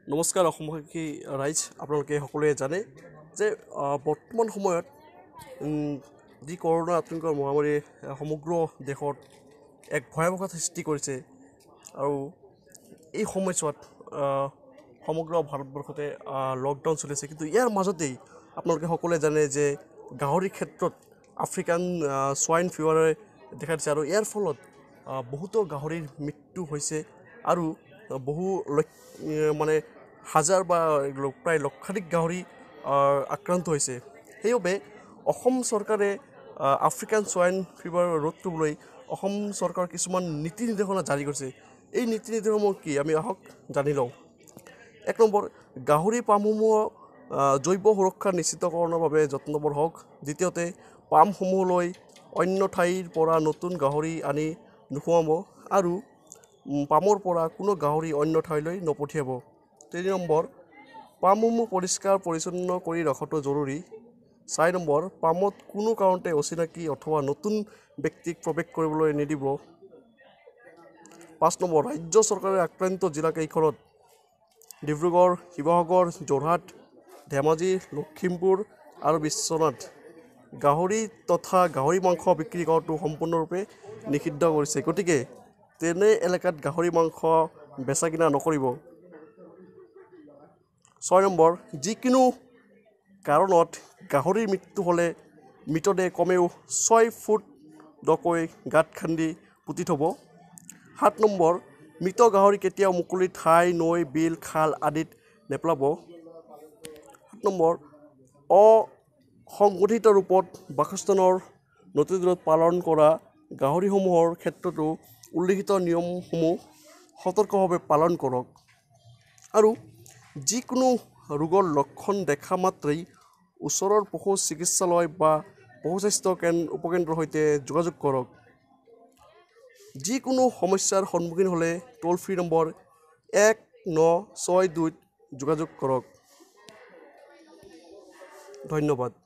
নমস্কাৰ অসমবাসী ৰাইজ, আপোনালোকে সকলোৱে জানে যে বৰ্তমান সময়ত যি কৰোনা আতংকৰ মহামাৰী সমগ্ৰ দেশত এক ভয়াৱহতা সৃষ্টি কৰিছে আৰু এই সময়ছোৱাত সমগ্ৰ ভাৰতবৰ্ষতে লকডাউন চলিছে। কিন্তু ইয়াৰ মাজতেই আপোনালোকে সকলোৱে জানে যে গাহৰিৰ ক্ষেত্ৰত আফ্ৰিকান সোয়াইন ফিভাৰে দেখা দিছে আৰু ইয়াৰ ফলত বহুতো গাহৰিৰ মৃত্যু হৈছে আৰু বহু মানে হাজাৰ বা প্ৰায় লক্ষাধিক গাহৰি আক্ৰান্ত হৈছে। সেইবাবে অসম চৰকাৰে আফ্ৰিকান সোয়াইন ফিভাৰ ৰোধ কৰিবলৈ অসম চৰকাৰৰ কিছুমান নীতি নিৰ্দেশনা জাৰি কৰিছে। এই নীতি নিৰ্দেশসমূহ কি আমি আহক জানি লওঁ। ১ নম্বৰ, গাহৰি পামসমূহ জৈৱ সুৰক্ষা নিশ্চিতকৰণৰ বাবে যত্নবৰ হওক। দ্বিতীয়তে, পামসমূহলৈ অন্য ঠাইৰ পৰা নতুন গাহৰি আনি নোসোমাব আৰু পামৰ পৰা কোনো গাহৰি অন্য ঠাইলৈ নপঠিয়াব। ৩ নম্বৰ, পামসমূহ পৰিষ্কাৰ পৰিচ্ছন্ন কৰি ৰখাটো জৰুৰী। ৪ নম্বৰ, পামত কোনো কাৰণতে অচিনাকি অথবা নতুন ব্যক্তিক প্ৰৱেশ কৰিবলৈ নিদিব। ৫ নম্বৰ, ৰাজ্য চৰকাৰে আক্ৰান্ত জিলাকেইখনত ডিব্ৰুগড়, শিৱসাগৰ, যোৰহাট, ধেমাজি, লখিমপুৰ আৰু বিশ্বনাথ গাহৰি তথা গাহৰি মাংস বিক্ৰী কৰাটো সম্পূৰ্ণৰূপে নিষিদ্ধ কৰিছে। গতিকে তেনে এলেকাত গাহৰি মাংস বেচা কিনা নকৰিব। ৬ নম্বৰ, যিকোনো কাৰণত গাহৰিৰ মৃত্যু হ'লে মৃতদেহ কমেও ৬ ফুট দকৈ গাঁত খান্দি পুতি থ'ব। ৭ নম্বৰ, মৃত গাহৰি কেতিয়াও মুকলি ঠাই, নৈ, বিল, খাল আদিত নেপেলাব। ৭ নম্বৰ, অসংগঠিত ৰূপত বাসস্থানৰ নথিপত্ৰ পালন কৰা গাহৰিসমূহৰ ক্ষেত্ৰতো উল্লিখিত নিয়মসমূহ সতৰ্কভাৱে পালন কৰক আৰু যিকোনো ৰোগৰ লক্ষণ দেখা মাত্ৰেই ওচৰৰ পশু চিকিৎসালয় বা পশু স্বাস্থ্য উপকেন্দ্ৰৰ সৈতে যোগাযোগ কৰক। যিকোনো সমস্যাৰ সন্মুখীন হ'লে টোল ফ্ৰী নম্বৰ 1962 যোগাযোগ কৰক। ধন্যবাদ।